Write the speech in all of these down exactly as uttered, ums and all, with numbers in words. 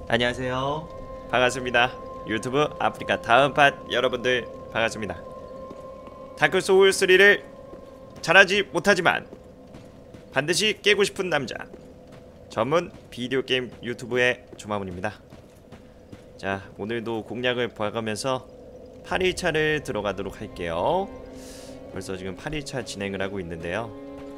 안녕하세요. 반갑습니다. 유튜브 아프리카 다음팟 여러분들 반갑습니다. 다크 소울 쓰리를 잘하지 못하지만 반드시 깨고 싶은 남자, 전문 비디오 게임 유튜브의 조마문입니다. 자, 오늘도 공략을 봐가면서 팔 일차를 들어가도록 할게요. 벌써 지금 팔 일차 진행을 하고 있는데요.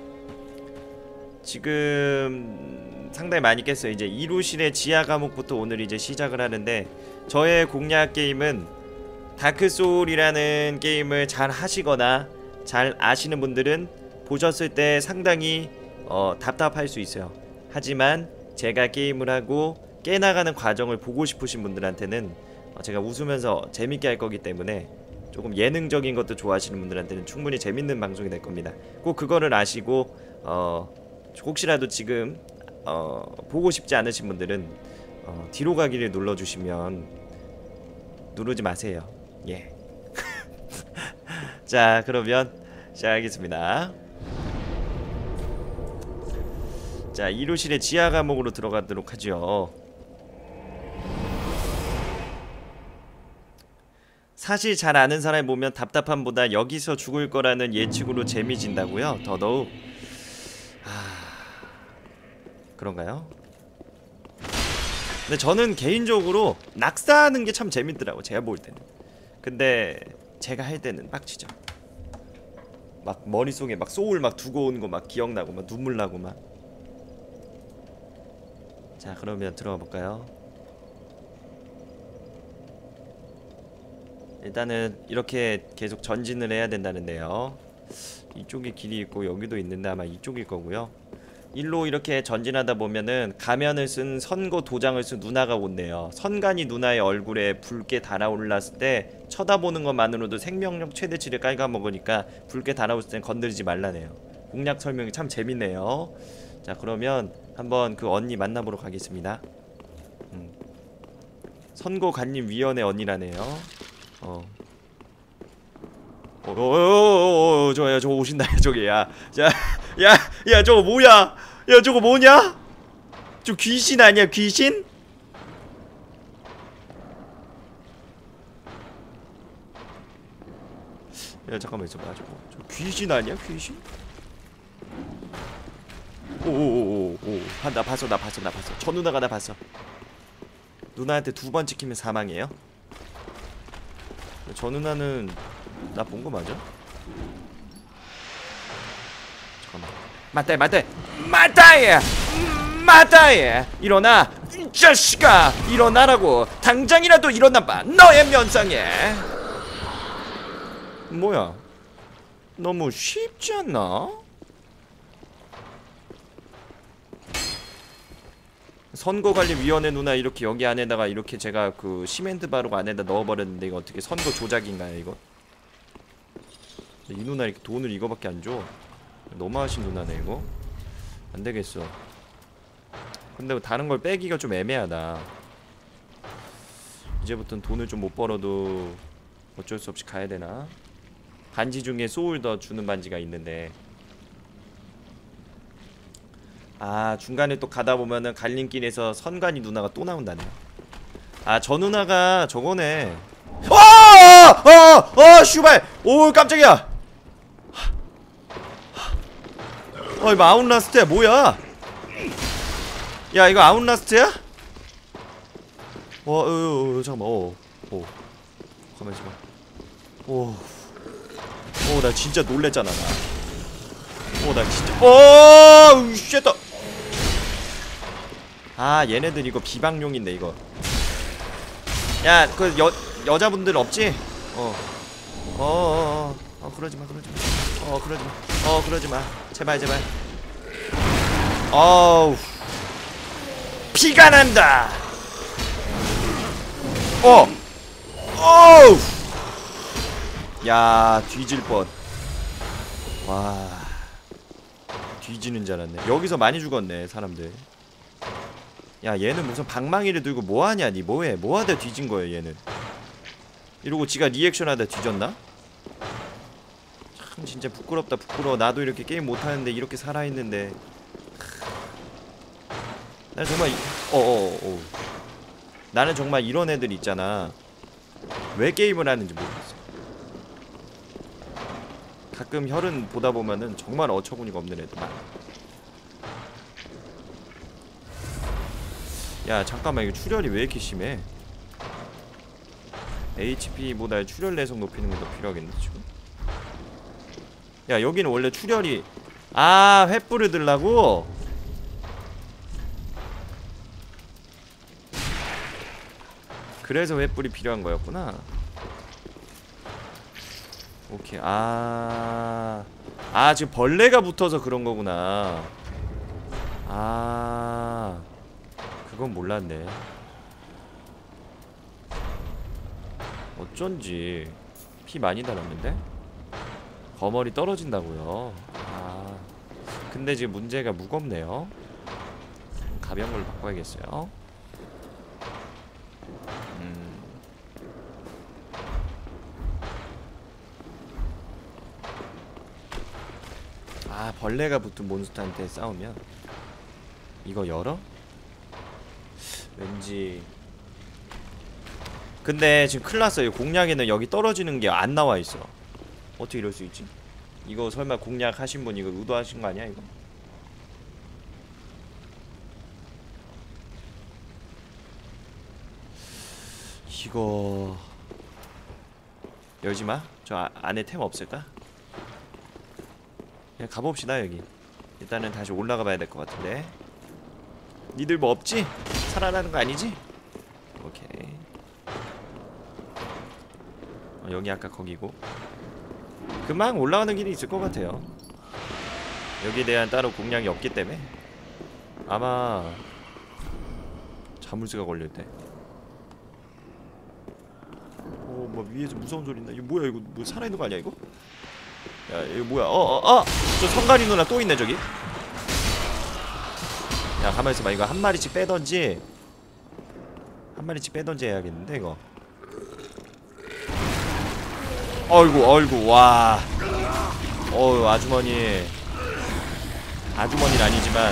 지금 상당히 많이 깼어요. 이제 이루실의 지하 과목부터 오늘 이제 시작을 하는데, 저의 공략 게임은 다크소울이라는 게임을 잘 하시거나 잘 아시는 분들은 보셨을 때 상당히 어, 답답할 수 있어요. 하지만 제가 게임을 하고 깨나가는 과정을 보고 싶으신 분들한테는 어, 제가 웃으면서 재밌게 할 거기 때문에 조금 예능적인 것도 좋아하시는 분들한테는 충분히 재밌는 방송이 될 겁니다. 꼭 그거를 아시고 어, 혹시라도 지금 어, 보고 싶지 않으신 분들은 어, 뒤로 가기를 눌러주시면, 누르지 마세요. 예. 자, 그러면 시작하겠습니다. 자, 이루실의 지하 감옥으로 들어가도록 하죠. 사실 잘 아는 사람이 보면 답답함보다 여기서 죽을 거라는 예측으로 재미진다고요? 더더욱. 그런가요? 근데 저는 개인적으로 낙사하는 게 참 재밌더라고, 제가 볼 때는. 근데 제가 할 때는 빡치죠. 막 머릿속에 막 소울 막 두고 오는 거 막 기억나고 막 눈물 나고 막. 자, 그러면 들어가 볼까요? 일단은 이렇게 계속 전진을 해야 된다는데요. 이쪽에 길이 있고 여기도 있는데 아마 이쪽일 거고요. 일로 이렇게 전진하다 보면은 가면을 쓴 선거 도장을 쓴 누나가 온대요. 선관위 누나의 얼굴에 붉게 달아올랐을 때 쳐다보는 것만으로도 생명력 최대치를 깔아먹으니까 붉게 달아올을 땐 건드리지 말라네요. 공략 설명이 참 재밌네요. 자, 그러면 한번 그 언니 만나보러 가겠습니다. 음. 선거관님위원회 언니라네요. 어. 어어어어어 저야 저거 오신다 저기. 야, 자, 야, 야, 저거 뭐야? 야, 저거 뭐냐? 저 귀신 아니야, 귀신? 야, 잠깐만 있어봐. 저거 저 귀신 아니야, 귀신? 오오오오오. 아, 나 봤어, 나 봤어, 나 봤어. 저 누나가 나 봤어. 누나한테 두 번 찍히면 사망이에요. 저 누나는 나 본 거 맞아? 잠깐만. 맞다, 맞다, 맞다! 맞다! 일어나! 이 자식아! 일어나라고! 당장이라도 일어나봐! 너의 면상에! 뭐야? 너무 쉽지 않나? 선거관리위원회 누나 이렇게 여기 안에다가 이렇게 제가 그 시멘트 바르고 안에다 넣어버렸는데 이거 어떻게 선거 조작인가요 이거? 이 누나 이렇게 돈을 이거밖에 안 줘? 너무하신 누나네 이거. 안 되겠어. 근데 다른 걸 빼기가 좀 애매하다. 이제부턴 돈을 좀 못 벌어도 어쩔 수 없이 가야 되나? 반지 중에 소울 더 주는 반지가 있는데. 아, 중간에 또 가다 보면은 갈림길에서 선관위 누나가 또 나온다네요. 아, 저 누나가 저거네. 어! 어! 어! 슈발! 오, 깜짝이야! 어, 이거 아웃라스트야 뭐야? 야, 이거 아웃라스트야? 와, 어, 어, 어, 잠깐만. 어, 어. 가만 있어봐. 오, 오, 나 진짜 놀랬잖아 나. 오, 나 진짜. 오, 쉣다. 아, 얘네들 이거 비방용인데 이거. 야, 그 여 여자분들 없지? 어, 어, 어, 어, 어, 그러지마, 그러지마. 어, 그러지마. 어, 그러지마. 제발, 제발. 어우, 피가 난다. 어, 어우. 야, 뒤질 뻔. 와, 뒤지는 줄 알았네. 여기서 많이 죽었네 사람들. 야, 얘는 무슨 방망이를 들고 뭐하냐. 니 뭐해, 뭐하다 뒤진 거야 얘는. 이러고 지가 리액션하다 뒤졌나? 참 진짜 부끄럽다 부끄러워. 나도 이렇게 게임 못하는데 이렇게 살아있는데. 나 정말 이... 어어어 어, 어. 나는 정말 이런 애들 있잖아. 왜 게임을 하는지 모르겠어. 가끔 혈은 보다 보면은 정말 어처구니가 없는 애들 많아. 야 잠깐만, 이거 출혈이 왜 이렇게 심해? 에이치피보다 출혈 내성 높이는 것도 필요하겠는데 지금? 야 여기는 원래 출혈이 아 횃불을 들라고? 그래서 횃불이 필요한 거였구나. 오케이. 아, 아 지금 벌레가 붙어서 그런 거구나. 아, 그건 몰랐네. 어쩐지 피 많이 달았는데? 거머리 떨어진다고요. 아, 근데 지금 문제가 무겁네요. 가벼운 걸로 바꿔야겠어요. 음. 아, 벌레가 붙은 몬스터한테 싸우면 이거 열어? 왠지. 근데 지금 큰일 났어요. 공략에는 여기 떨어지는 게 안 나와 있어. 어떻게 이럴 수 있지? 이거 설마 공략 하신 분 이거 의도하신 거 아니야 이거? 이거 열지마. 저 아, 안에 템 없을까? 그냥 가봅시다. 여기 일단은 다시 올라가 봐야 될 것 같은데. 니들 뭐 없지? 살아나는 거 아니지? 오케이. 어, 여기 아까 거기고. 금방 올라가는 길이 있을 것 같아요. 여기에 대한 따로 공략이 없기 때문에 아마 자물쇠가 걸릴때. 어, 뭐 위에서 무서운 소리 나. 이거 뭐야? 이거 뭐 살아있는 거 아니야 이거? 야 이거 뭐야? 어어 어! 저 성가리 누나 또 있네 저기. 야 가만히 있어봐. 이거 한 마리씩 빼던지 한 마리씩 빼던지 해야겠는데 이거. 어이구 어이구 와. 어우 아주머니. 아주머니는 아니지만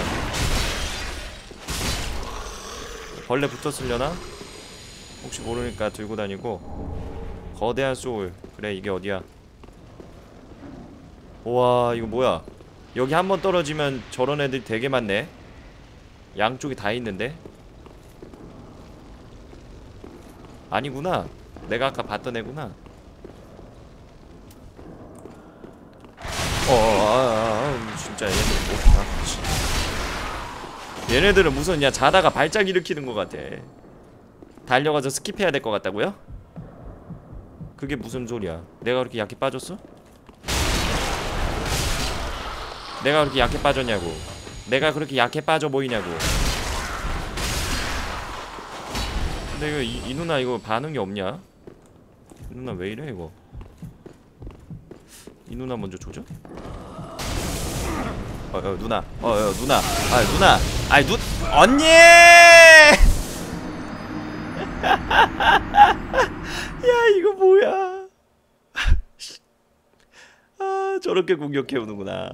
벌레 붙었으려나? 혹시 모르니까 들고 다니고. 거대한 소울. 그래 이게 어디야? 우와 이거 뭐야? 여기 한번 떨어지면 저런 애들이 되게 많네. 양쪽이 다 있는데? 아니구나. 내가 아까 봤던 애구나. 어어 아, 아, 아, 진짜 얘네들 못하. 얘네들은 무슨 야 자다가 발작 일으키는 것 같아. 달려가서 스킵해야 될 것 같다고요? 그게 무슨 소리야? 내가 그렇게 약해 빠졌어? 내가 그렇게 약해 빠졌냐고. 내가 그렇게 약해 빠져 보이냐고. 근데 이거 이, 이 누나 이거 반응이 없냐? 이 누나 왜 이래 이거? 이 누나 먼저 조져? 어, 어 누나. 어, 어 누나. 아 누나. 아이 누 언니! 야 이거 뭐야? 아 저렇게 공격해오는구나.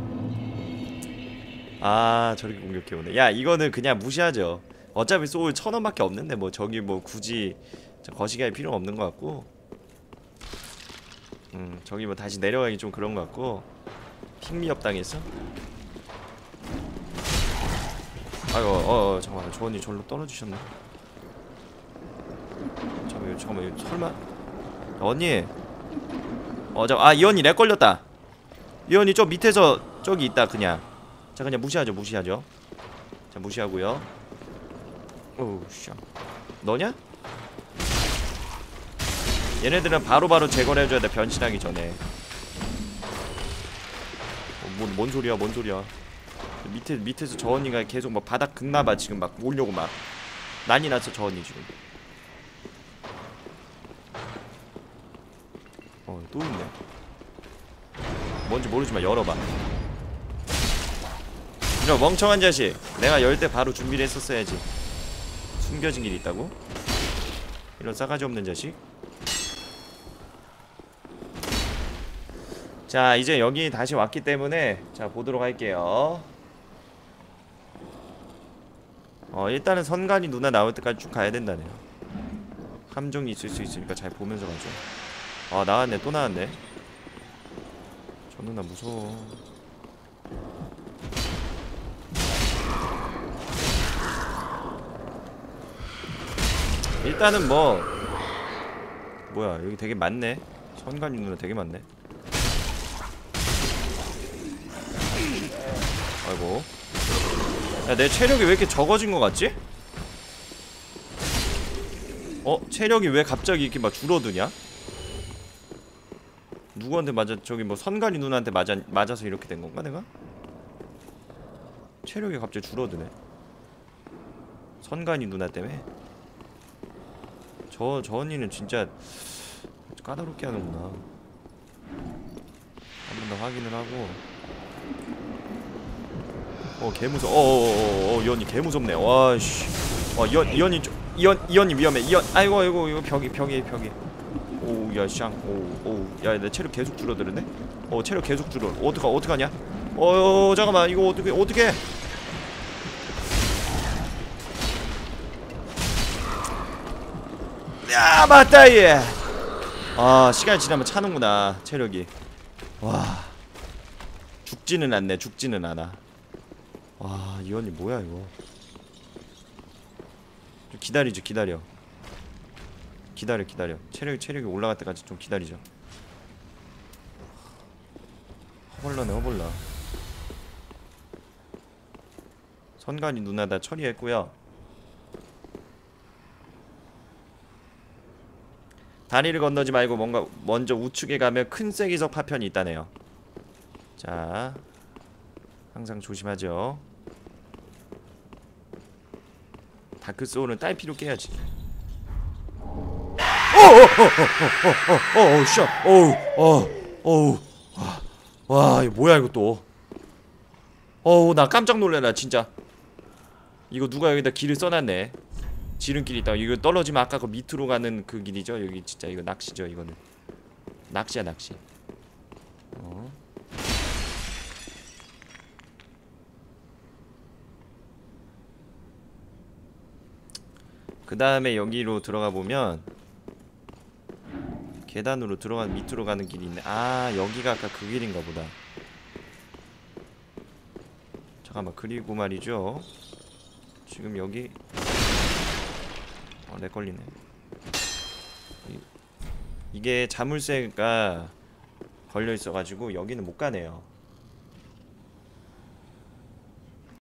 아 저렇게 공격해오네. 야 이거는 그냥 무시하죠. 어차피 소울 천 원밖에 없는데 뭐 저기 뭐 굳이 거시기 할 필요는 없는 것 같고. 음 저기 뭐 다시 내려가기 좀 그런 것 같고. 핑미업 당했어? 아이고 어어 잠깐만 저 언니 절로 떨어지셨네. 잠깐만 잠깐만 설마 언니 어 잠깐 아 이 언니 렉 걸렸다. 이 언니 저 밑에서 저기 있다. 그냥 자 그냥 무시하죠 무시하죠. 자 무시하고요. 오우 씨 너냐? 얘네들은 바로바로 제거를 해줘야 돼. 변신하기 전에. 어, 뭔, 뭔 소리야 뭔 소리야. 밑에, 밑에서 저 언니가 계속 막 바닥 긁나봐. 지금 막 오려고 막 난리 났어 저 언니 지금. 어 또 있네. 뭔지 모르지만 열어봐. 이런 멍청한 자식. 내가 열 때 바로 준비를 했었어야지. 숨겨진 길이 있다고? 이런 싸가지 없는 자식. 자 이제 여기 다시 왔기 때문에 자 보도록 할게요. 어 일단은 선관위 누나 나올 때까지 쭉 가야 된다네요. 함정이 있을 수 있으니까 잘 보면서 가죠. 아 나왔네 또 나왔네. 저 누나 무서워. 일단은 뭐 뭐야 여기 되게 많네. 선관위 누나 되게 많네. 아이고. 야, 내 체력이 왜 이렇게 적어진 것 같지? 어? 체력이 왜 갑자기 이렇게 막 줄어드냐? 누구한테 맞아? 저기 뭐 선관위 누나한테 맞아, 맞아서 이렇게 된 건가 내가? 체력이 갑자기 줄어드네. 선관위 누나 때문에? 저, 저 언니는 진짜 까다롭게 하는구나. 한 번 더 확인을 하고. 어 개무서워. 어어어어 이 언니 개무섭네. 와씨. 와이 언, 이 언니 좀 이 언, 이 언니 위험해. 이 언, 아이고 아이고 이거 벽이 벽이 벽이. 오우 야 샹. 오우 오우 야 내 체력 계속 줄어드는데? 어 체력 계속 줄어. 어떡하 어떡하냐? 어 잠깐만 이거 어떻게 어떻게? 야 맞다 얘. 아 시간이 지나면 차는구나 체력이. 와 죽지는 않네. 죽지는 않아. 와, 이 언니 뭐야 이거. 좀 기다리죠 기다려. 기다려 기다려. 체력, 체력이 올라갈 때까지 좀 기다리죠. 허벌나네 허벌나. 선관위 누나 다 처리했고요. 다리를 건너지 말고 뭔가 먼저 우측에 가면 큰 쐐기석 파편이 있다네요. 자 항상 조심하죠. 다크소울은 딸피로 깨야지. 어어어어어어어어 샷. 어우 어우 어우 와 이거 뭐야 이거 또. 어우 나 깜짝 놀래라 진짜. 이거 누가 여기다 길을 써놨네. 지름길이 있다. 이거 떨어지면 아까 그 밑으로 가는 그 길이죠. 여기 진짜 이거 낚시죠. 이거는 낚시야 낚시. 어. 그 다음에 여기로 들어가 보면 계단으로 들어가 밑으로 가는 길이 있네. 아 여기가 아까 그 길인가 보다. 잠깐만 그리고 말이죠. 지금 여기 어, 렉 걸리네. 이, 이게 자물쇠가 걸려 있어가지고 여기는 못 가네요.